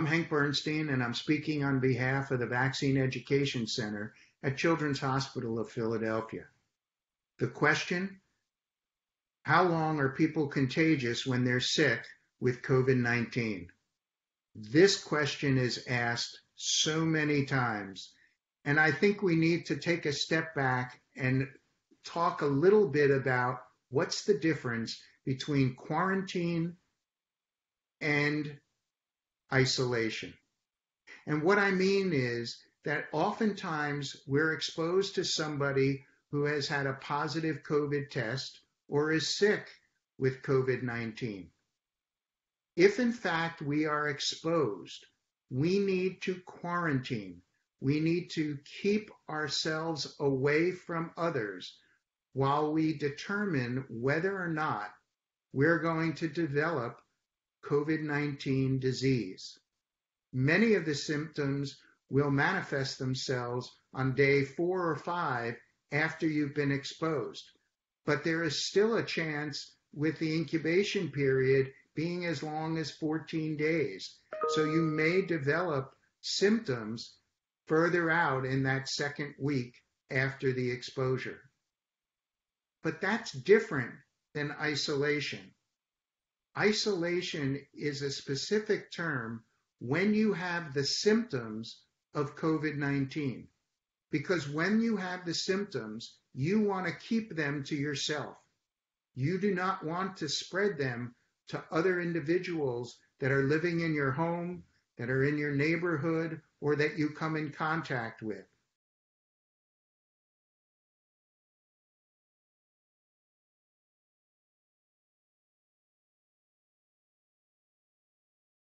Hank Bernstein, and I'm speaking on behalf of the Vaccine Education Center at Children's Hospital of Philadelphia. The question, how long are people contagious when they're sick with COVID-19? This question is asked so many times, and I think we need to take a step back and talk a little bit about what's the difference between quarantine and isolation. And what I mean is that oftentimes we're exposed to somebody who has had a positive COVID test or is sick with COVID-19. If in fact we are exposed, we need to quarantine. We need to keep ourselves away from others while we determine whether or not we're going to develop COVID-19 disease. Many of the symptoms will manifest themselves on day 4 or 5 after you've been exposed. But there is still a chance with the incubation period being as long as 14 days. So you may develop symptoms further out in that second week after the exposure. But that's different than isolation. Isolation is a specific term when you have the symptoms of COVID-19. Because when you have the symptoms, you want to keep them to yourself. You do not want to spread them to other individuals that are living in your home, that are in your neighborhood, or that you come in contact with.